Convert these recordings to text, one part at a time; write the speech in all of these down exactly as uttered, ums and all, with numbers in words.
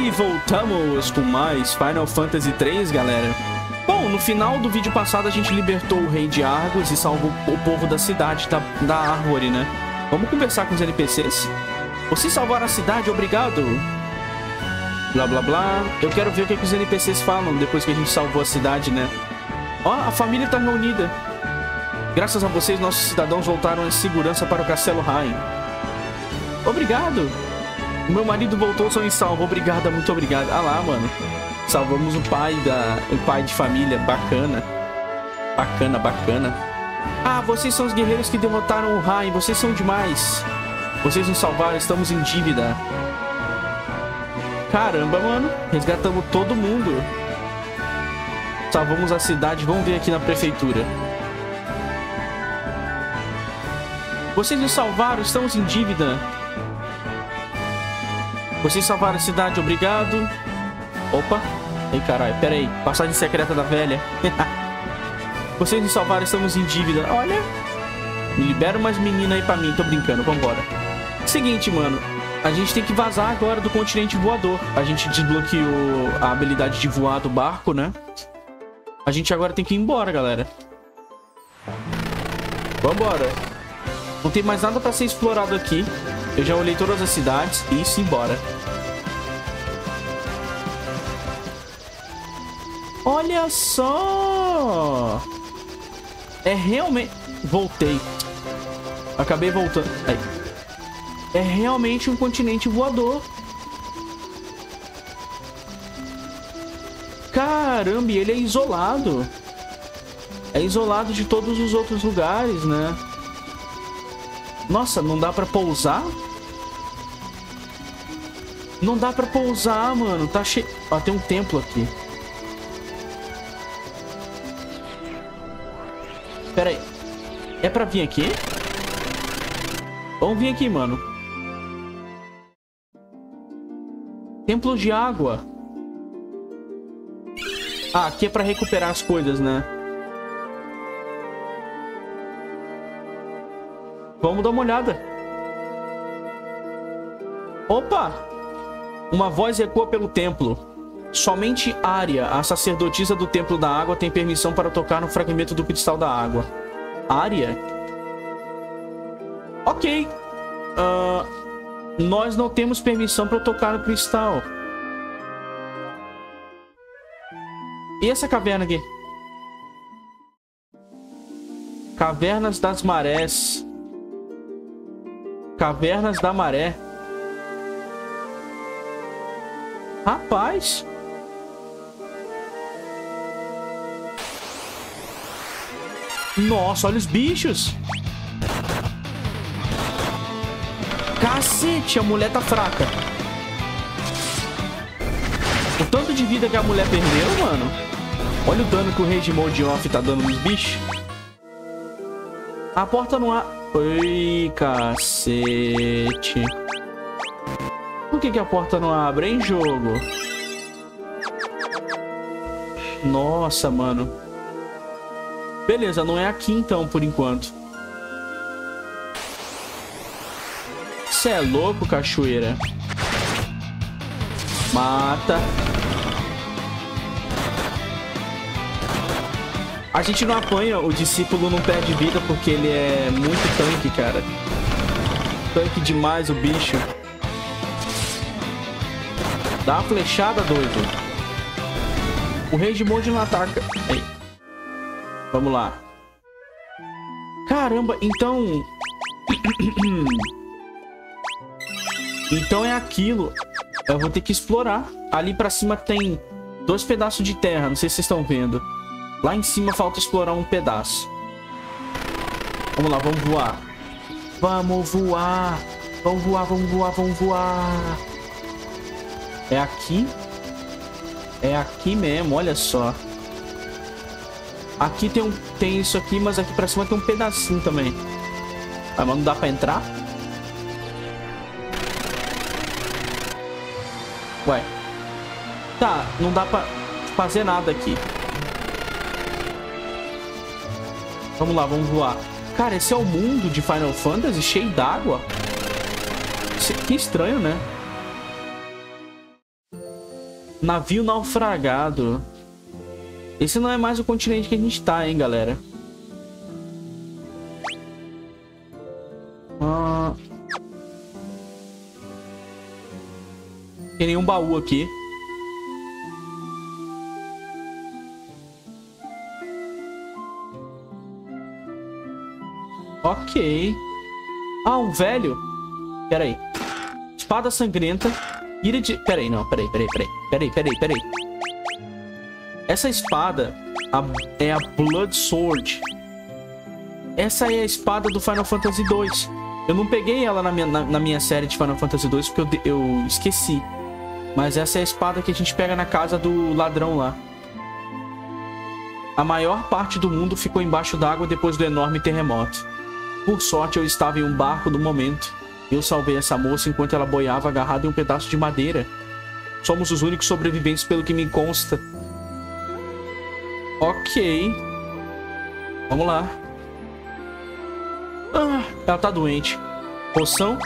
E voltamos com mais Final Fantasy três, galera. Bom, no final do vídeo passado a gente libertou o rei de Argos e salvou o povo da cidade da, da árvore, né? Vamos conversar com os N P Cs? Vocês salvaram a cidade, obrigado. Blá, blá, blá. Eu quero ver o que, que os N P Cs falam depois que a gente salvou a cidade, né? Ó, a família tá reunida. Graças a vocês, nossos cidadãos voltaram em segurança para o Castelo Rain. Obrigado. O meu marido voltou só em salvo. Obrigada, muito obrigado. Ah lá, mano. Salvamos o pai da... o pai de família. Bacana. Bacana, bacana. Ah, vocês são os guerreiros que derrotaram o Rain. Vocês são demais. Vocês nos salvaram. Estamos em dívida. Caramba, mano. Resgatamos todo mundo. Salvamos a cidade. Vamos ver aqui na prefeitura. Vocês nos salvaram. Estamos em dívida. Vocês salvaram a cidade, obrigado. Opa. Ei, caralho, pera aí. Passagem secreta da velha. Vocês nos salvaram, estamos em dívida. Olha. Me libera umas meninas aí pra mim. Tô brincando, vambora. Seguinte, mano. A gente tem que vazar agora do continente voador. A gente desbloqueou a habilidade de voar do barco, né? A gente agora tem que ir embora, galera. Vambora. Não tem mais nada pra ser explorado aqui. Eu já olhei todas as cidades e isso, embora. Olha só! É realmente... Voltei. Acabei voltando. Aí. É realmente um continente voador. Caramba, e ele é isolado. É isolado de todos os outros lugares, né? Nossa, não dá pra pousar? Não dá pra pousar, mano. Tá cheio... Ó, tem um templo aqui. Pera aí. É pra vir aqui? Vamos vir aqui, mano. Templo de água. Ah, aqui é pra recuperar as coisas, né? Vamos dar uma olhada. Opa! Uma voz ecoa pelo templo. Somente Arya, a sacerdotisa do Templo da Água, tem permissão para tocar no fragmento do Cristal da Água. Arya? Ok. Uh, nós não temos permissão para tocar no cristal. E essa caverna aqui? Cavernas das Marés. Cavernas da Maré. Rapaz. Nossa, olha os bichos. Cacete, a mulher tá fraca. O tanto de vida que a mulher perdeu, mano. Olha o dano que o rei de Moldioff tá dando nos bichos. A porta não há... Oi, cacete. Por que que a porta não abre, hein, jogo? Nossa, mano. Beleza, não é aqui então, por enquanto. Cê é louco, cachoeira. Mata. A gente não apanha, o discípulo não perde vida porque ele é muito tanque, cara. Tanque demais o bicho. Dá uma flechada, doido. O rei de Mold não ataca. Aí. Vamos lá. Caramba, então... Então é aquilo. Eu vou ter que explorar. Ali pra cima tem dois pedaços de terra. Não sei se vocês estão vendo. Lá em cima falta explorar um pedaço. Vamos lá, vamos voar. Vamos voar. Vamos voar, vamos voar, vamos voar. É aqui? É aqui mesmo, olha só. Aqui tem, um, tem isso aqui, mas aqui pra cima tem um pedacinho também. Ah, mas não dá pra entrar? Ué. Tá, não dá pra fazer nada aqui. Vamos lá, vamos voar. Cara, esse é o mundo de Final Fantasy cheio d'água. Que estranho, né? Navio naufragado. Esse não é mais o continente que a gente tá, hein, galera. Ah... Tem nenhum baú aqui. Ok. Ah, um velho. Pera aí. Espada sangrenta. Ira de... Pera aí, não. Pera aí, pera aí, pera aí. Pera aí, pera aí, pera aí. Essa espada a... é a Blood Sword. Essa é a espada do Final Fantasy dois. Eu não peguei ela na minha, na, na minha série de Final Fantasy dois porque eu, eu esqueci. Mas essa é a espada que a gente pega na casa do ladrão lá. A maior parte do mundo ficou embaixo d'água depois do enorme terremoto. Por sorte, eu estava em um barco no momento. Eu salvei essa moça enquanto ela boiava agarrada em um pedaço de madeira. Somos os únicos sobreviventes pelo que me consta. Ok. Vamos lá. Ah, ela tá doente. Poção.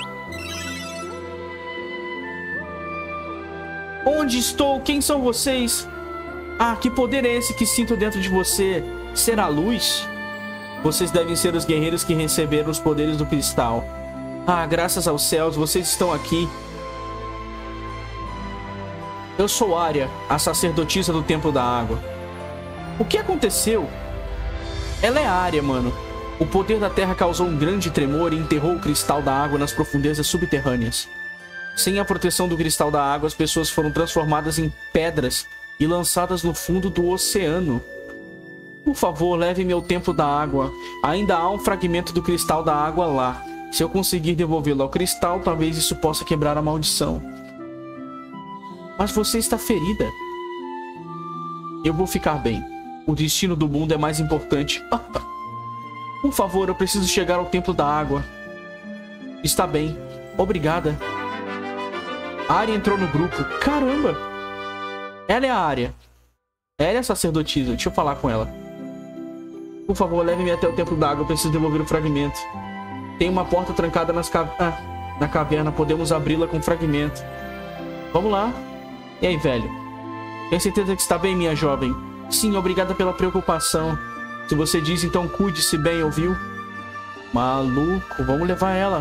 Onde estou? Quem são vocês? Ah, que poder é esse que sinto dentro de você? Será a luz? Vocês devem ser os guerreiros que receberam os poderes do cristal. Ah, graças aos céus, vocês estão aqui. Eu sou Arya, a sacerdotisa do Templo da Água. O que aconteceu? Ela é Arya, mano. O poder da terra causou um grande tremor e enterrou o cristal da água nas profundezas subterrâneas. Sem a proteção do cristal da água, as pessoas foram transformadas em pedras e lançadas no fundo do oceano. Por favor, leve-me ao Templo da Água. Ainda há um fragmento do cristal da água lá. Se eu conseguir devolvê-lo ao cristal, talvez isso possa quebrar a maldição. Mas você está ferida. Eu vou ficar bem. O destino do mundo é mais importante. Por favor, eu preciso chegar ao Templo da Água. Está bem. Obrigada. A Arya entrou no grupo. Caramba! Ela é a Arya. Ela é a sacerdotisa. Deixa eu falar com ela. Por favor, leve-me até o Templo da Água. Eu preciso devolver o fragmento. Tem uma porta trancada nas ca... ah, na caverna. Podemos abri-la com um fragmento. Vamos lá. E aí, velho? Tem certeza que está bem, minha jovem? Sim, obrigada pela preocupação. Se você diz, então cuide-se bem, ouviu? Maluco, vamos levar ela.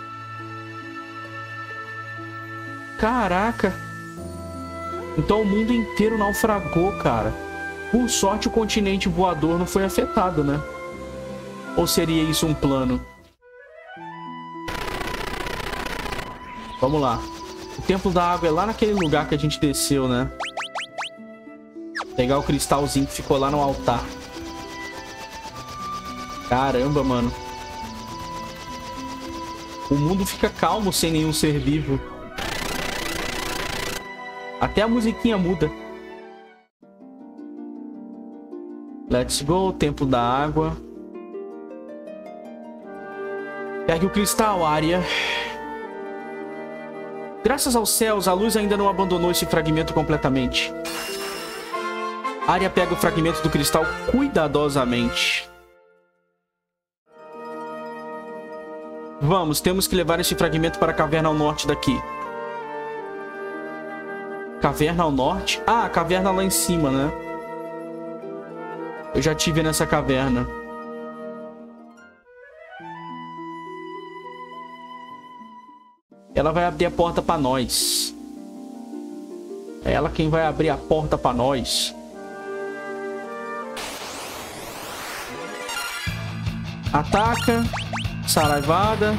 Caraca. Então o mundo inteiro naufragou, cara. Por sorte, o continente voador não foi afetado, né? Ou seria isso um plano? Vamos lá. O Templo da Água é lá naquele lugar que a gente desceu, né? Pegar o cristalzinho que ficou lá no altar. Caramba, mano. O mundo fica calmo sem nenhum ser vivo. Até a musiquinha muda. Let's go, Templo da Água. Pegue o cristal, Arya. Graças aos céus, a luz ainda não abandonou esse fragmento completamente. Arya pega o fragmento do cristal cuidadosamente. Vamos, temos que levar esse fragmento para a caverna ao norte daqui. Caverna ao norte? Ah, a caverna lá em cima, né? Eu já tive nessa caverna. Ela vai abrir a porta pra nós. É ela quem vai abrir a porta pra nós. Ataca. Saraivada.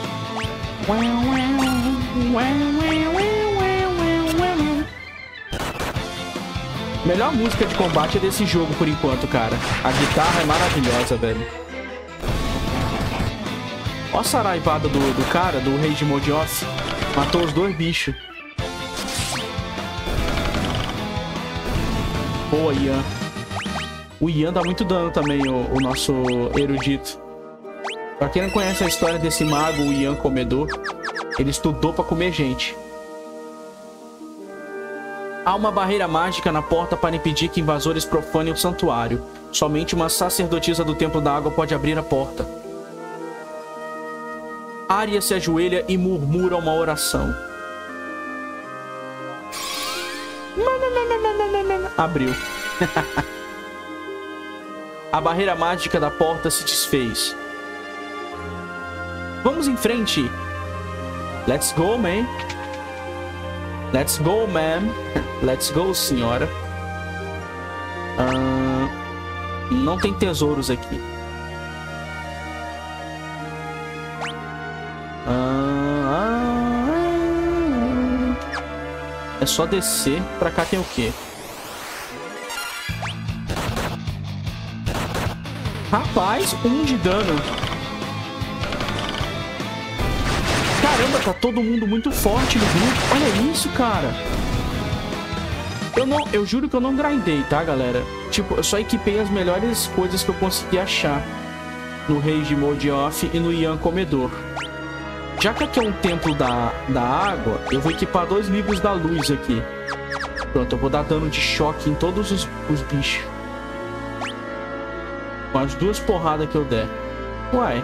Melhor música de combate é desse jogo por enquanto, cara. A guitarra é maravilhosa, velho. Ó a saraivada do, do cara, do rei de Modioth. Matou os dois bichos. Boa, Ian. O Ian dá muito dano também, o, o nosso erudito. Pra quem não conhece a história desse mago, o Ian Comedor, ele estudou pra comer gente. Há uma barreira mágica na porta para impedir que invasores profanem o santuário. Somente uma sacerdotisa do Templo da Água pode abrir a porta. Arya se ajoelha e murmura uma oração. Abriu. A barreira mágica da porta se desfez. Vamos em frente. Let's go, man. Let's go, man. Let's go, senhora. Uh, não tem tesouros aqui. Uh, uh, é só descer. Pra cá tem o quê? Rapaz, um de dano. Caramba, tá todo mundo muito forte no grupo. Olha isso, cara. Eu não, eu juro que eu não grindei, tá, galera? Tipo, eu só equipei as melhores coisas que eu consegui achar no Rage Mode Off e no Ian Comedor. Já que aqui é um templo da, da água, eu vou equipar dois livros da luz aqui. Pronto, eu vou dar dano de choque em todos os, os bichos. Com as duas porradas que eu der. Uai.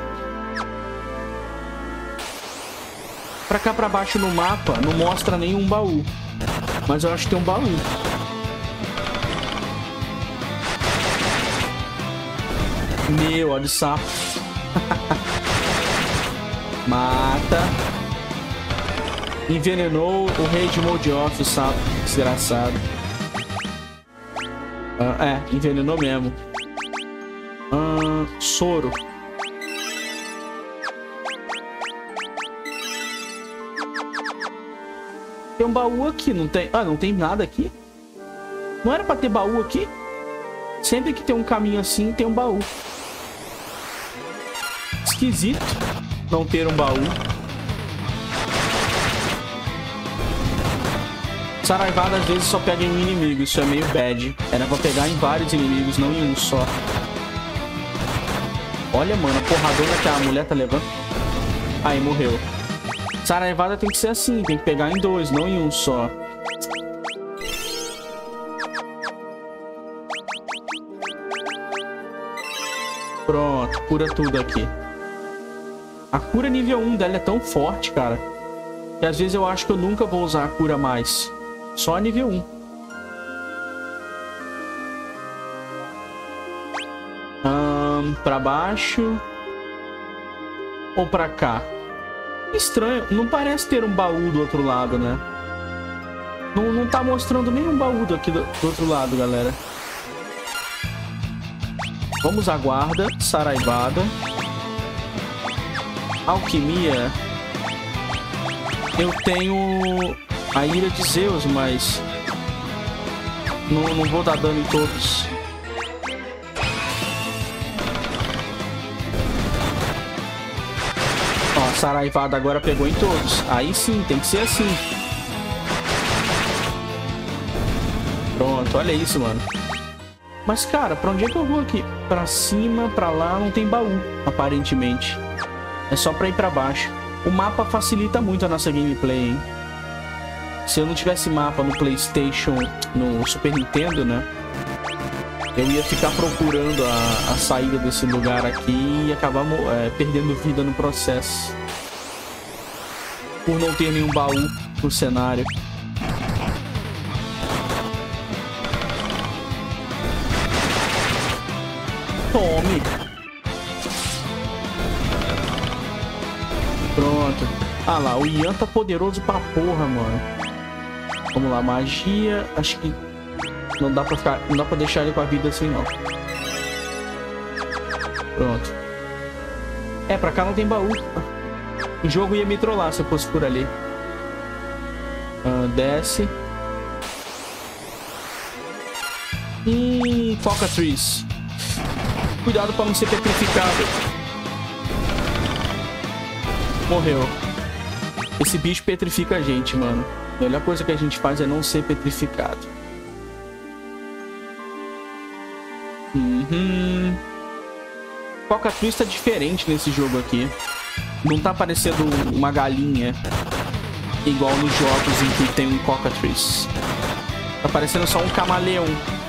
Pra cá pra baixo no mapa não mostra nenhum baú. Mas eu acho que tem um baú. Meu, olha o sapo. Mata. Envenenou o rei de Mode Off, o sapo. Desgraçado. Ah, é, envenenou mesmo. Ah, soro. Tem um baú aqui, não tem? Ah, não tem nada aqui? Não era pra ter baú aqui? Sempre que tem um caminho assim, tem um baú. Esquisito não ter um baú. Saraivada às vezes só pega em um inimigo, isso é meio bad. Era pra pegar em vários inimigos, não em um só. Olha, mano, a porradona que a mulher tá levando. Aí, morreu. Saraivada tem que ser assim, tem que pegar em dois, não em um só. Pronto, cura tudo aqui. A cura nível um dela é tão forte, cara, que às vezes eu acho que eu nunca vou usar a cura mais. Só a nível um. Um, pra baixo. Ou pra cá? Estranho, não parece ter um baú do outro lado, né? Não, não tá mostrando nenhum baú aqui do, do outro lado, galera. Vamos à guarda. Saraivada. Alquimia. Eu tenho a ira de Zeus, mas não, não vou dar dano em todos. Ó, Saraivada agora pegou em todos. Aí sim, tem que ser assim. Pronto, olha isso, mano. Mas, cara, pra onde é que eu vou aqui? Pra cima, pra lá, não tem baú, aparentemente. É só pra ir pra baixo. O mapa facilita muito a nossa gameplay, hein? Se eu não tivesse mapa no PlayStation, no Super Nintendo, né? Eu ia ficar procurando a, a saída desse lugar aqui e acabar é, perdendo vida no processo. Por não ter nenhum baú no cenário. Tome! Pronto. Ah lá, o Ian tá poderoso pra porra, mano. Vamos lá, magia. Acho que não dá pra ficar, não dá pra deixar ele com a vida assim, não. Pronto. É, pra cá não tem baú. O jogo ia me trollar se eu fosse por ali. Ah, desce. Hum, Cockatrice. Cuidado pra não ser petrificado. Morreu. Esse bicho petrifica a gente, mano. A melhor coisa que a gente faz é não ser petrificado. Uhum. Cockatrice tá diferente nesse jogo aqui. Não tá parecendo uma galinha igual nos jogos em que tem um Cockatrice. Tá parecendo só um camaleão.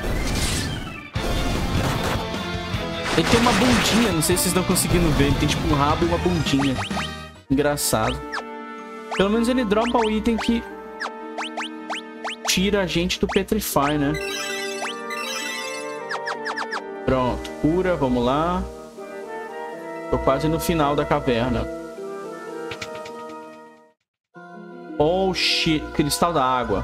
Ele tem uma bundinha, não sei se vocês estão conseguindo ver. Ele tem tipo um rabo e uma bundinha. Engraçado. Pelo menos ele dropa o item que tira a gente do Petrify, né? Pronto, cura, vamos lá. Tô quase no final da caverna. Oh, shit. Cristal da água.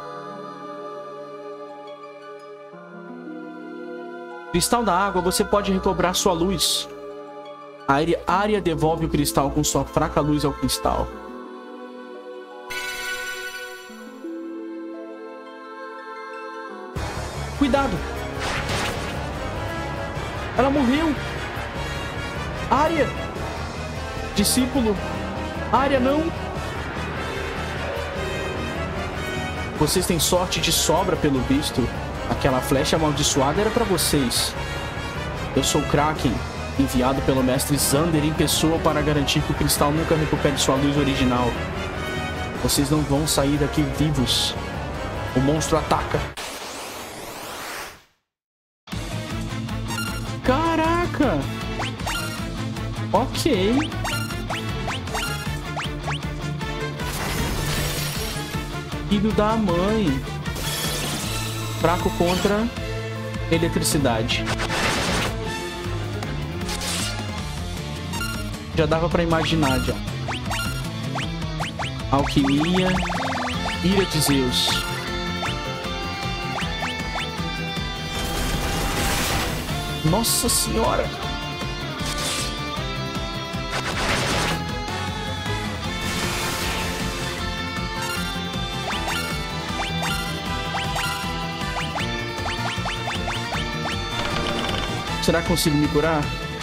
Cristal da água, você pode recobrar sua luz. A área, a área devolve o cristal com sua fraca luz ao cristal. Cuidado! Ela morreu! Área! Discípulo! Área, não! Vocês têm sorte de sobra, pelo visto. Aquela flecha amaldiçoada era pra vocês. Eu sou Kraken, enviado pelo mestre Xander em pessoa para garantir que o cristal nunca recupere sua luz original. Vocês não vão sair daqui vivos. O monstro ataca. Caraca! Ok. Filho da mãe. Fraco contra eletricidade. Já dava pra imaginar, já. Alquimia. Ira de Zeus. Nossa senhora! Será que consigo me curar?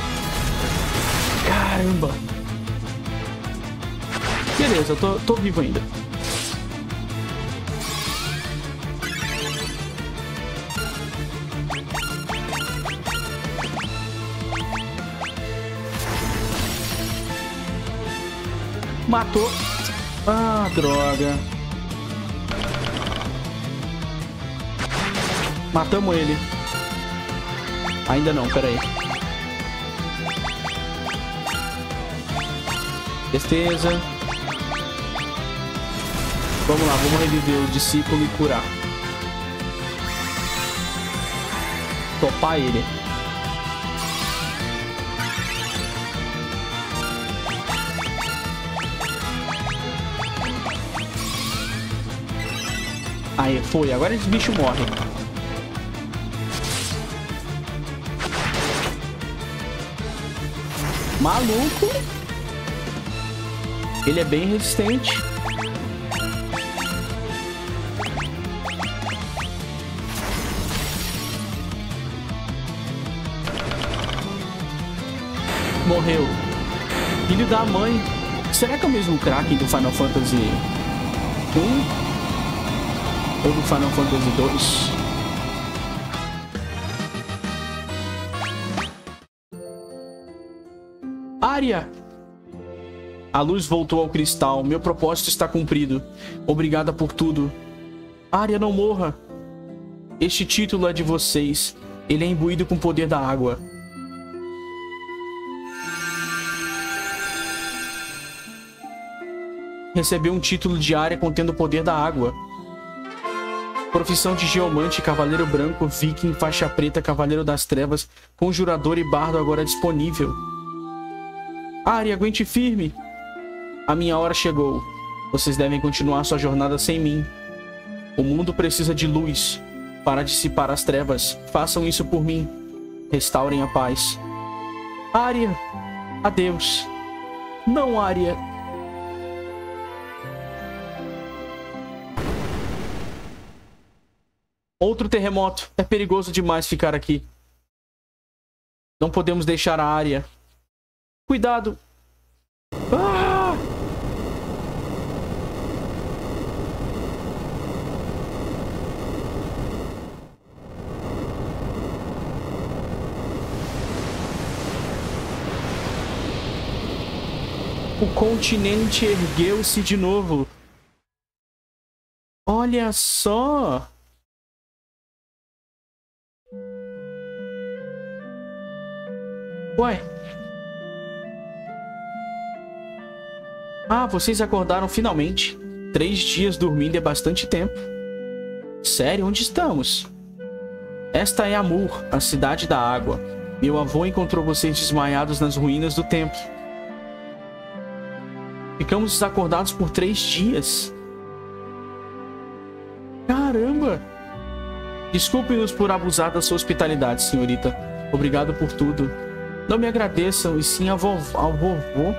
Caramba! Beleza, eu tô, tô vivo ainda. Matou. Ah, droga. Matamos ele. Ainda não, peraí. Tristeza. Vamos lá, vamos reviver o discípulo e curar. Topar ele. Aí, foi. Agora esse bicho morre. Maluco. Ele é bem resistente. Morreu. Filho da mãe. Será que é o mesmo Kraken do Final Fantasy um? Ou do Final Fantasy dois? Área! A luz voltou ao cristal. Meu propósito está cumprido. Obrigada por tudo. Área, não morra. Este título é de vocês. Ele é imbuído com o poder da água. Recebeu um título de área contendo o poder da água. Profissão de geomante, cavaleiro branco, viking, faixa preta, cavaleiro das trevas, conjurador e bardo agora disponível. Área, aguente firme. A minha hora chegou. Vocês devem continuar sua jornada sem mim. O mundo precisa de luz para dissipar as trevas. Façam isso por mim. Restaurem a paz. Área, adeus. Não, Área. Outro terremoto. É perigoso demais ficar aqui. Não podemos deixar a área. Cuidado. Ah! O continente ergueu-se de novo. Olha só. Ué. Ah, vocês acordaram finalmente. Três dias dormindo é bastante tempo. Sério? Onde estamos? Esta é Amur, a cidade da água. Meu avô encontrou vocês desmaiados nas ruínas do templo. Ficamos desacordados por três dias. Caramba! Desculpe-nos por abusar da sua hospitalidade, senhorita. Obrigado por tudo. Não me agradeçam, e sim ao vovô. Ao vovô.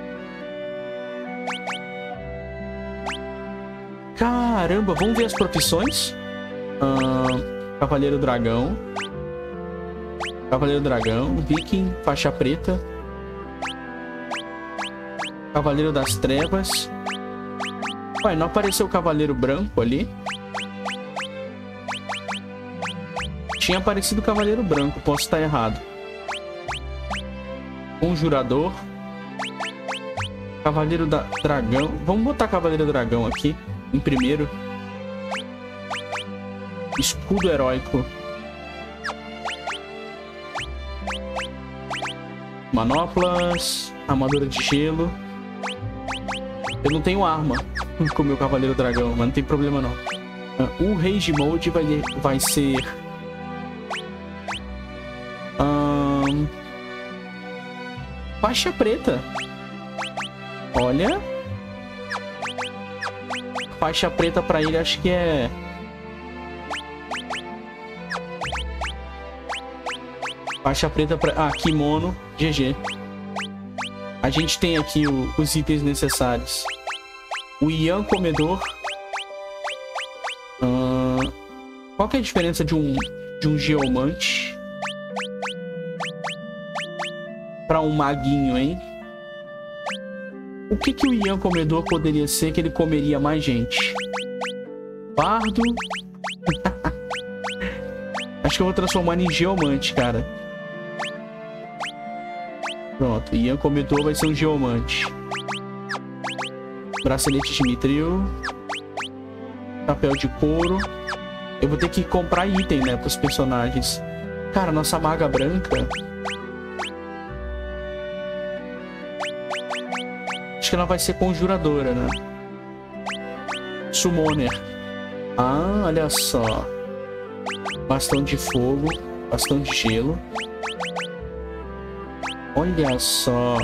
Caramba, vamos ver as profissões? Ah, Cavaleiro Dragão. Cavaleiro Dragão. Viking, faixa preta. Cavaleiro das Trevas. Ué, não apareceu o Cavaleiro Branco ali? Tinha aparecido o Cavaleiro Branco, posso estar errado. Conjurador. Cavaleiro da Dragão. Vamos botar Cavaleiro Dragão aqui em primeiro. Escudo heróico. Manoplas. Armadura de gelo. Eu não tenho arma com o meu Cavaleiro Dragão, mas não tem problema não. O Rage Mode vai, vai ser... Um... Faixa preta. Olha. Faixa preta pra ele, acho que é... Faixa preta pra... Ah, kimono. G G. A gente tem aqui o, os itens necessários. O Ian Comedor. Uh... Qual que é a diferença de um, de um geomante para um maguinho, hein? O que que o Ian Comedor poderia ser que ele comeria mais gente? Bardo. Acho que eu vou transformar em geomante, cara. Pronto, Ian Comedor vai ser um geomante. Bracelete de mitril. Chapéu de couro. Eu vou ter que comprar item, né, para os personagens. Cara, nossa maga branca... Acho que ela vai ser conjuradora, né? Summoner. Ah, olha só. Bastão de fogo. Bastão de gelo. Olha só.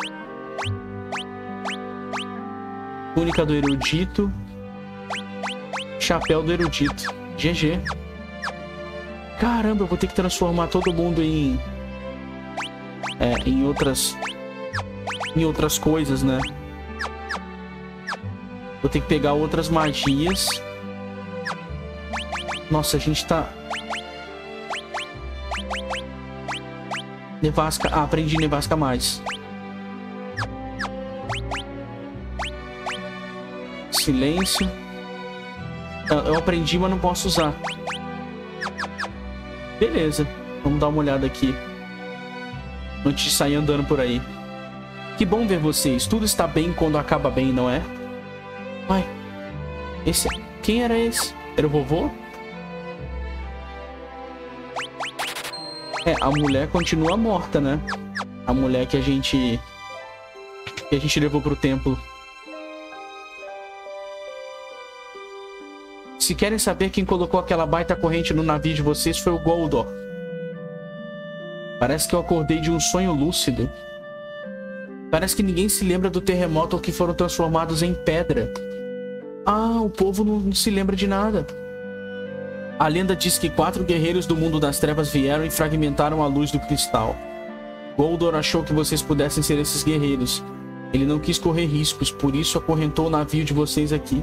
Túnica do erudito. Chapéu do erudito. G G. Caramba, eu vou ter que transformar todo mundo em... É, em outras... Em outras coisas, né? Vou ter que pegar outras magias. Nossa, a gente tá... Nevasca... Ah, aprendi Nevasca mais. Silêncio. Eu aprendi, mas não posso usar. Beleza. Vamos dar uma olhada aqui. Antes de sair andando por aí. Que bom ver vocês. Tudo está bem quando acaba bem, não é? Uai. Esse... Quem era esse? Era o vovô? É, a mulher continua morta, né? A mulher que a gente... Que a gente levou pro templo. Se querem saber quem colocou aquela baita corrente no navio de vocês, foi o Goldor. Parece que eu acordei de um sonho lúcido. Parece que ninguém se lembra do terremoto ou que foram transformados em pedra. Ah, o povo não, não se lembra de nada. A lenda diz que quatro guerreiros do mundo das trevas vieram e fragmentaram a luz do cristal. Goldor achou que vocês pudessem ser esses guerreiros. Ele não quis correr riscos, por isso acorrentou o navio de vocês aqui.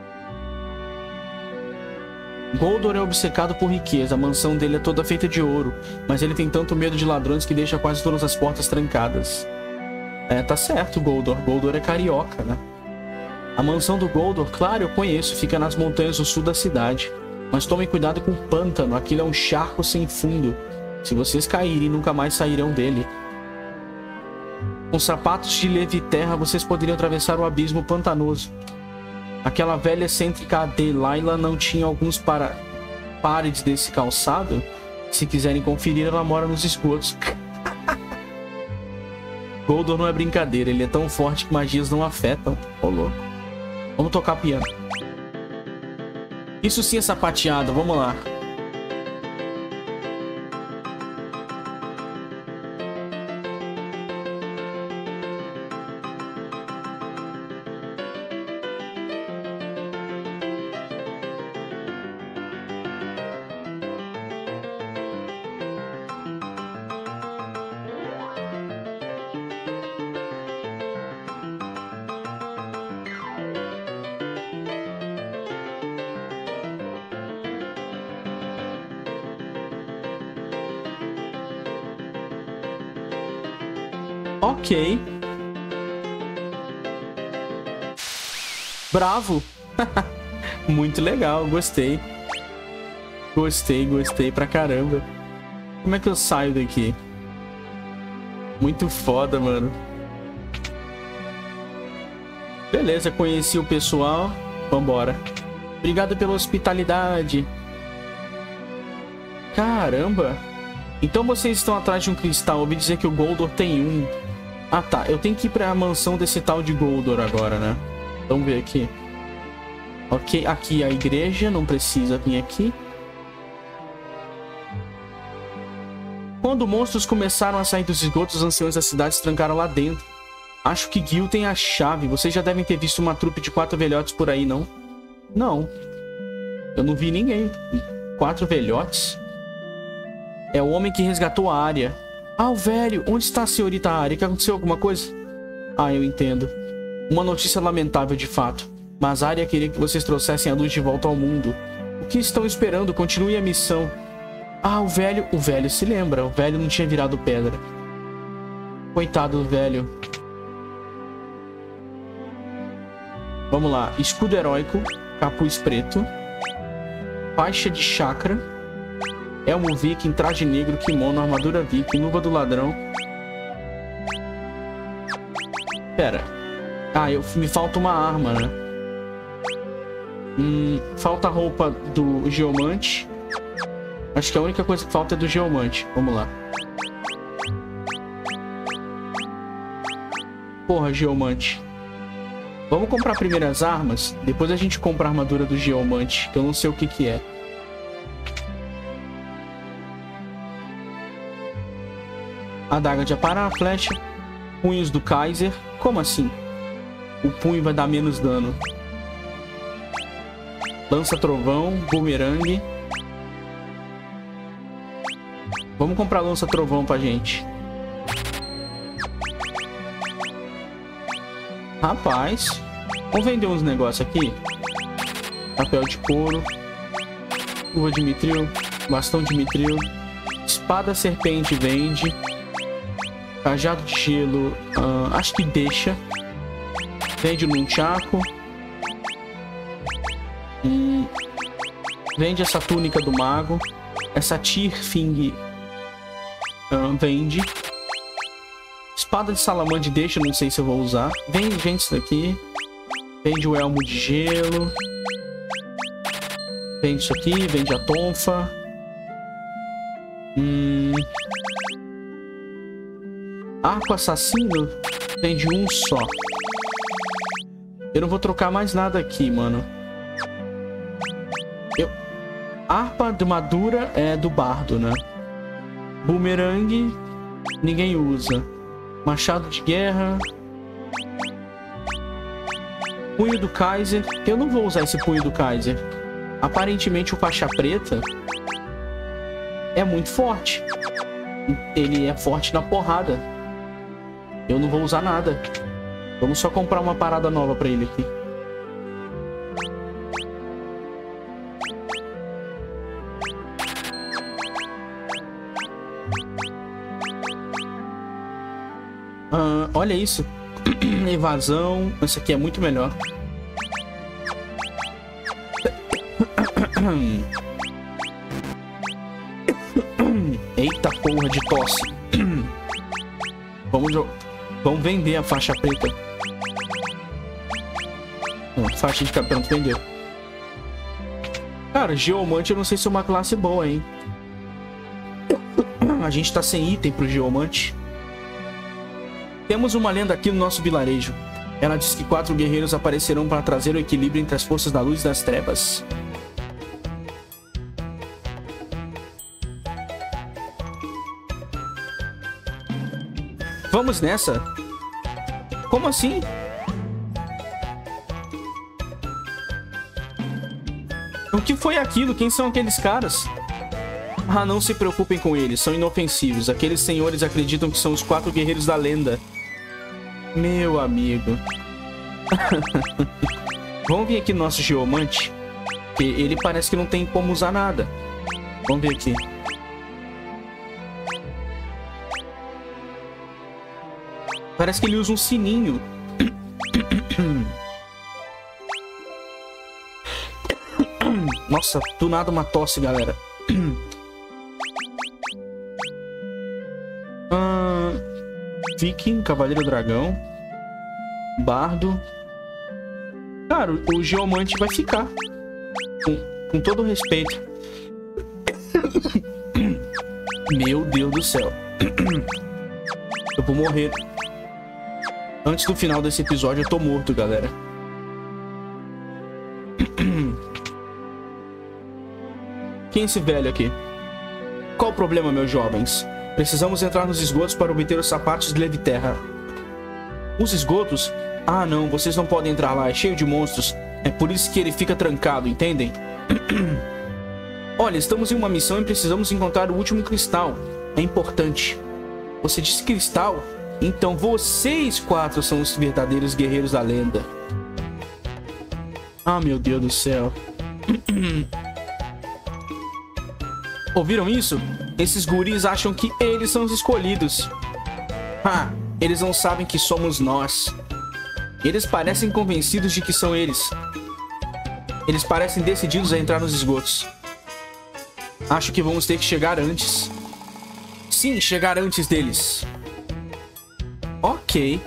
Goldor é obcecado por riqueza, a mansão dele é toda feita de ouro, mas ele tem tanto medo de ladrões que deixa quase todas as portas trancadas. É, tá certo, Goldor. Goldor é carioca, né? A mansão do Goldor, claro, eu conheço, fica nas montanhas do sul da cidade. Mas tomem cuidado com o pântano, aquilo é um charco sem fundo. Se vocês caírem, nunca mais sairão dele. Com sapatos de leve terra, vocês poderiam atravessar o abismo pantanoso. Aquela velha excêntrica Delilah não tinha alguns para... pares desse calçado? Se quiserem conferir, ela mora nos esgotos. Goldor não é brincadeira, ele é tão forte que magias não afetam. Ô, louco. Vamos tocar piano. Isso sim é sapateado. Vamos lá. Ok. Bravo. Muito legal, gostei. Gostei, gostei pra caramba. Como é que eu saio daqui? Muito foda, mano. Beleza, conheci o pessoal. Vambora. Obrigado pela hospitalidade. Caramba. Então vocês estão atrás de um cristal. Ouvi dizer que o Goldor tem um. Ah, tá. Eu tenho que ir pra mansão desse tal de Goldor agora, né? Vamos ver aqui. Ok, aqui a igreja. Não precisa vir aqui. Quando monstros começaram a sair dos esgotos, os anciões da cidade se trancaram lá dentro. Acho que Gil tem a chave. Vocês já devem ter visto uma trupe de quatro velhotes por aí, não? Não. Eu não vi ninguém. Quatro velhotes? É o homem que resgatou a Arya. Ah, o velho. Onde está a senhorita Arya? Que aconteceu alguma coisa? Ah, eu entendo. Uma notícia lamentável, de fato. Mas Arya queria que vocês trouxessem a luz de volta ao mundo. O que estão esperando? Continue a missão. Ah, o velho... O velho se lembra. O velho não tinha virado pedra. Coitado do velho. Vamos lá. Escudo heróico. Capuz preto. Faixa de chakra. Elmo viking, traje negro, kimono, armadura viking, luva do ladrão. Pera. Ah, eu, me falta uma arma, né? Hum, falta a roupa do geomante. Acho que a única coisa que falta é do geomante. Vamos lá. Porra, geomante. Vamos comprar primeiro as armas. Depois a gente compra a armadura do geomante, que eu não sei o que que é. Adaga de aparar, flecha. Punhos do Kaiser. Como assim? O punho vai dar menos dano. Lança trovão, bumerangue. Vamos comprar lança trovão pra gente. Rapaz. Vamos vender uns negócios aqui. Papel de couro. Luva de mitril. Bastão de mitril. Espada serpente vende. Cajado de gelo, uh, acho que deixa. Vende num chaco. Hum, vende essa túnica do mago. Essa Tirfing uh, vende. Espada de salamandre deixa, não sei se eu vou usar. Vende, vende isso daqui. Vende o elmo de gelo. Vende isso aqui, vende a tonfa. Hum... Arco assassino vende um só. Eu não vou trocar mais nada aqui, mano. Eu... Harpa de madura é do bardo, né? Boomerang ninguém usa. Machado de guerra. Punho do Kaiser. Eu não vou usar esse punho do Kaiser. Aparentemente o faixa preta é muito forte. Ele é forte na porrada. Eu não vou usar nada. Vamos só comprar uma parada nova pra ele aqui. Ah, olha isso. Evasão. Esse aqui é muito melhor. Eita porra de tosse. Vamos, vamos vender a faixa preta. Não, faixa de capitão vendeu. Cara, geomante eu não sei se é uma classe boa, hein. A gente tá sem item pro geomante. Temos uma lenda aqui no nosso vilarejo. Ela diz que quatro guerreiros aparecerão para trazer o equilíbrio entre as forças da luz e das trevas. Vamos nessa? Como assim? O que foi aquilo? Quem são aqueles caras? Ah, não se preocupem com eles. São inofensivos. Aqueles senhores acreditam que são os quatro guerreiros da lenda. Meu amigo. Vamos vir aqui no nosso geomante. Que ele parece que não tem como usar nada. Vamos ver aqui. Parece que ele usa um sininho. Nossa, do nada uma tosse, galera. ah, Viking, Cavaleiro Dragão. Bardo. Cara, o Geomante vai ficar. Com, com todo respeito. Meu Deus do céu. Eu vou morrer. Antes do final desse episódio eu tô morto, galera. Quem é esse velho aqui? Qual o problema, meus jovens? Precisamos entrar nos esgotos para obter os sapatos de Leviterra. Os esgotos? Ah, não, vocês não podem entrar lá, é cheio de monstros. É por isso que ele fica trancado, entendem? Olha, estamos em uma missão e precisamos encontrar o último cristal. É importante. Você disse cristal? Então vocês quatro são os verdadeiros guerreiros da lenda. Ah, meu Deus do céu. Ouviram isso? Esses guris acham que eles são os escolhidos. Ah, eles não sabem que somos nós. Eles parecem convencidos de que são eles. Eles parecem decididos a entrar nos esgotos. Acho que vamos ter que chegar antes. Sim, chegar antes deles. Ok.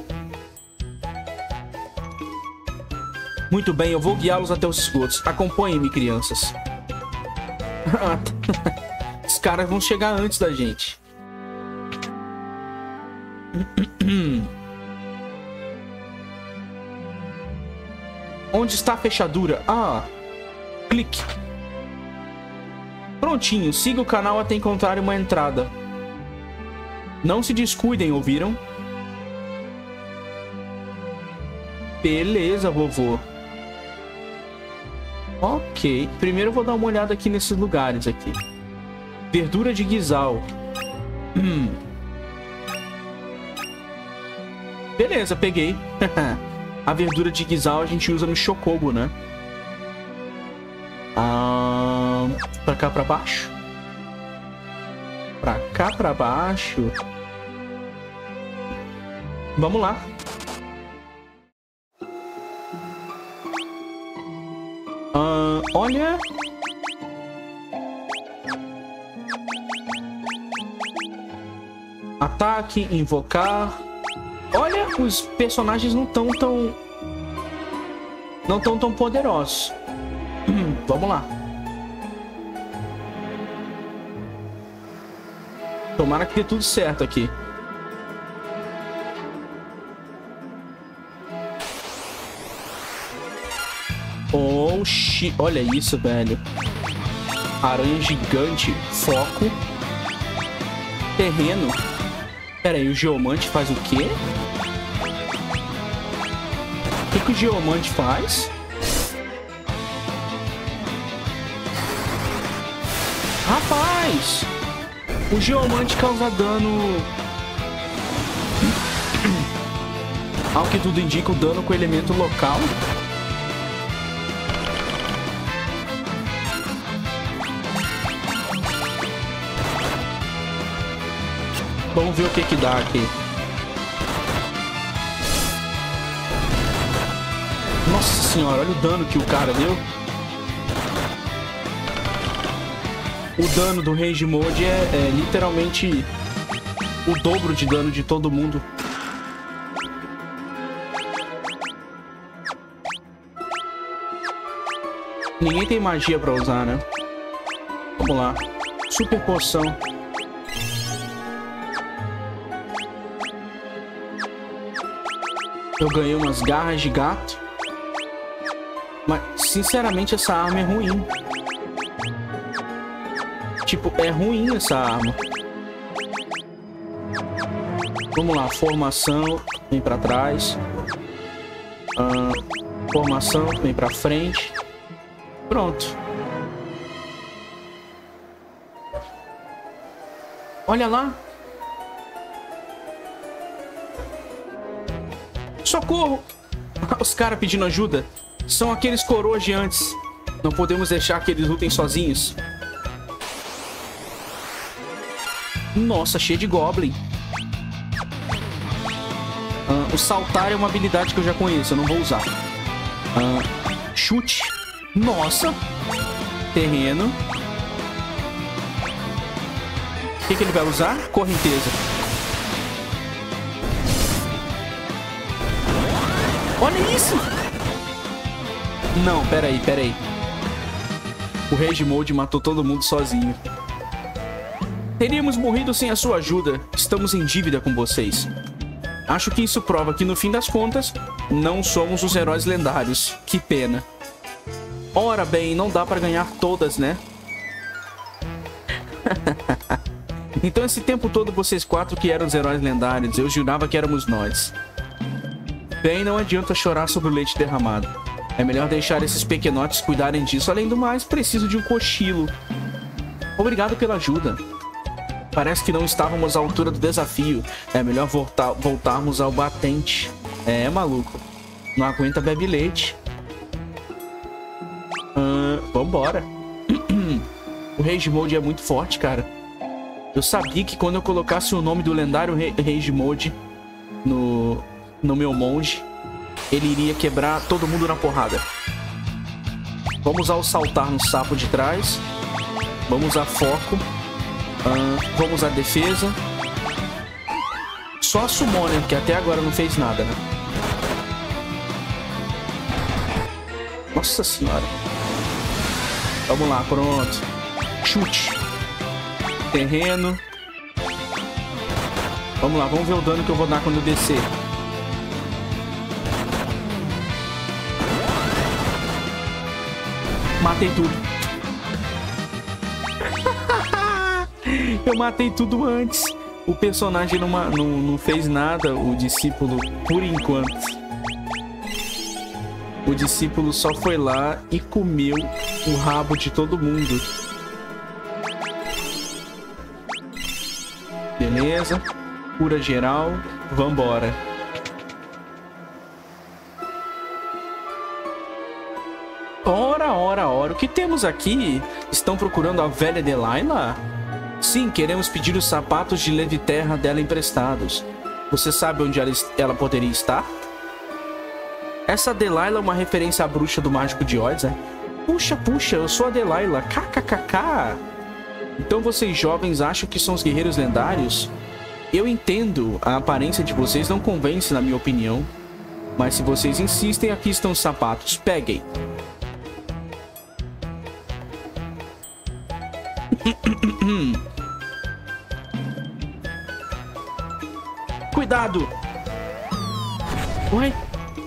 Muito bem, eu vou guiá-los até os esgotos. Acompanhem-me, crianças. Os caras vão chegar antes da gente. Onde está a fechadura? Ah, clique. Prontinho, siga o canal até encontrar uma entrada. Não se descuidem, ouviram? Beleza, vovô. Ok, primeiro eu vou dar uma olhada aqui nesses lugares aqui. Verdura de guisal. Hum. Beleza, peguei. A verdura de guisal a gente usa no chocobo, né? Ah, pra cá, pra baixo. Pra cá, pra baixo. Vamos lá. Ah, olha... Ataque, invocar... Olha, os personagens não estão tão... Não estão tão poderosos. Vamos lá. Tomara que dê tudo certo aqui. Oxi, olha isso, velho. Aranha gigante, foco. Terreno. Pera aí, o Geomante faz o quê? O que, que o Geomante faz? Rapaz! O Geomante causa dano... Ao que tudo indica, o dano com elemento local. Vamos ver o que que dá aqui. Nossa senhora, olha o dano que o cara deu. O dano do Rage Mode é, é literalmente o dobro de dano de todo mundo. Ninguém tem magia pra usar, né? Vamos lá. Super poção. Eu ganhei umas garras de gato. Mas, sinceramente, essa arma é ruim. Tipo, é ruim essa arma. Vamos lá, formação, vem pra trás. Ah, formação, vem pra frente. Pronto. Olha lá. Socorro! Os caras pedindo ajuda. São aqueles coroas de antes. Não podemos deixar que eles lutem sozinhos. Nossa, cheio de goblin. Uh, o saltar é uma habilidade que eu já conheço. Eu não vou usar. Uh, chute. Nossa. Terreno. O que, que ele vai usar? Correnteza. Olha isso! Não, peraí, peraí. O Rage Mode matou todo mundo sozinho. Teríamos morrido sem a sua ajuda. Estamos em dívida com vocês. Acho que isso prova que, no fim das contas, não somos os heróis lendários. Que pena. Ora bem, não dá pra ganhar todas, né? Então esse tempo todo vocês quatro que eram os heróis lendários, eu jurava que éramos nós. Bem, não adianta chorar sobre o leite derramado. É melhor deixar esses pequenotes cuidarem disso. Além do mais, preciso de um cochilo. Obrigado pela ajuda. Parece que não estávamos à altura do desafio. É melhor voltar, voltarmos ao batente. É, maluco. Não aguenta bebe leite. Uh, vambora. O Rage Mode é muito forte, cara. Eu sabia que quando eu colocasse o nome do lendário Rage Mode no... no meu monge, ele iria quebrar todo mundo na porrada. Vamos usar o saltar no sapo de trás. Vamos usar foco. Uh, vamos usar defesa. Só a Summoner, que até agora não fez nada, né? Nossa senhora. Vamos lá, pronto. Chute. Terreno. Vamos lá, vamos ver o dano que eu vou dar quando eu descer. Matei tudo. Eu matei tudo antes. O personagem não, não, não fez nada, o discípulo, por enquanto. O discípulo só foi lá e comeu o rabo de todo mundo. Beleza. Cura geral. Vambora. Ora, ora, ora. O que temos aqui? Estão procurando a velha Delilah? Sim, queremos pedir os sapatos de Leviterra dela emprestados. Você sabe onde ela, ela poderia estar? Essa Delilah é uma referência à bruxa do Mágico de Oz, é? Puxa, puxa, eu sou a Delilah. Kkkk. Então vocês jovens acham que são os guerreiros lendários? Eu entendo, a aparência de vocês não convence na minha opinião. Mas se vocês insistem, aqui estão os sapatos. Peguem. Cuidado! Ué?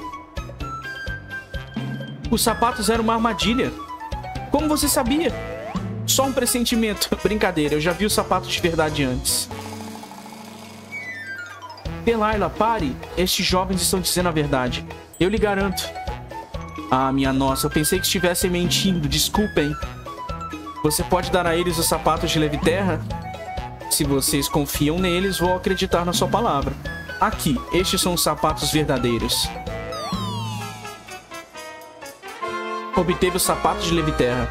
Os sapatos eram uma armadilha. Como você sabia? Só um pressentimento. Brincadeira, eu já vi os sapatos de verdade antes. Delilah, pare. Estes jovens estão dizendo a verdade. Eu lhe garanto. Ah, minha nossa, eu pensei que estivessem mentindo. Desculpem. Você pode dar a eles os sapatos de Leviterra? Se vocês confiam neles, vou acreditar na sua palavra. Aqui, estes são os sapatos verdadeiros. Obteve os sapatos de Leviterra.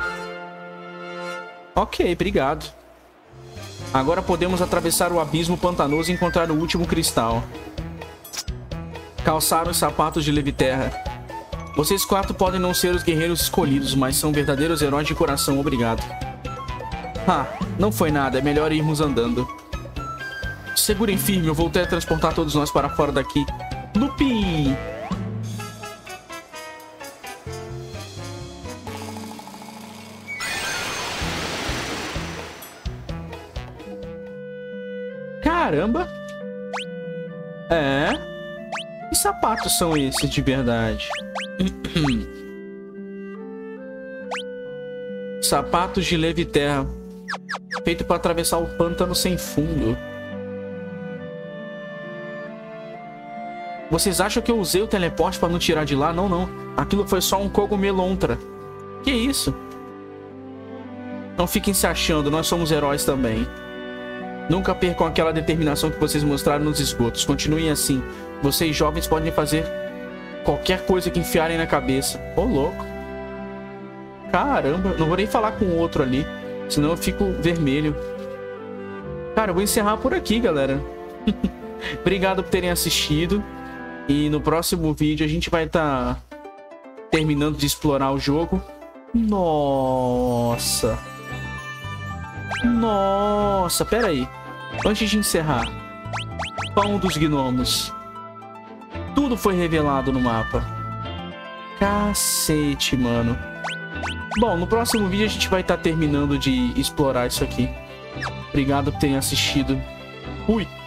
Ok, obrigado. Agora podemos atravessar o abismo pantanoso e encontrar o último cristal. Calçar os sapatos de Leviterra. Vocês quatro podem não ser os guerreiros escolhidos, mas são verdadeiros heróis de coração, obrigado. Ah, não foi nada, é melhor irmos andando. Segurem firme, eu vou teletransportar todos nós para fora daqui. Lupin! Caramba! É? Que sapatos são esses de verdade? Sapatos de Leviterra. Feito para atravessar o pântano sem fundo. Vocês acham que eu usei o teleporte pra não tirar de lá? Não, não. Aquilo foi só um cogumelontra. Que isso? Não fiquem se achando, nós somos heróis também. Nunca percam aquela determinação que vocês mostraram nos esgotos. Continuem assim. Vocês jovens podem fazer qualquer coisa que enfiarem na cabeça. Ô, louco. Caramba, não vou nem falar com o outro ali. Senão eu fico vermelho. Cara, eu vou encerrar por aqui, galera. Obrigado por terem assistido. E no próximo vídeo a gente vai estar tá terminando de explorar o jogo. Nossa. Nossa, pera aí. Antes de encerrar. Pão dos gnomos. Tudo foi revelado no mapa. Cacete, mano. Bom, no próximo vídeo a gente vai estar tá terminando de explorar isso aqui. Obrigado por terem assistido. Fui.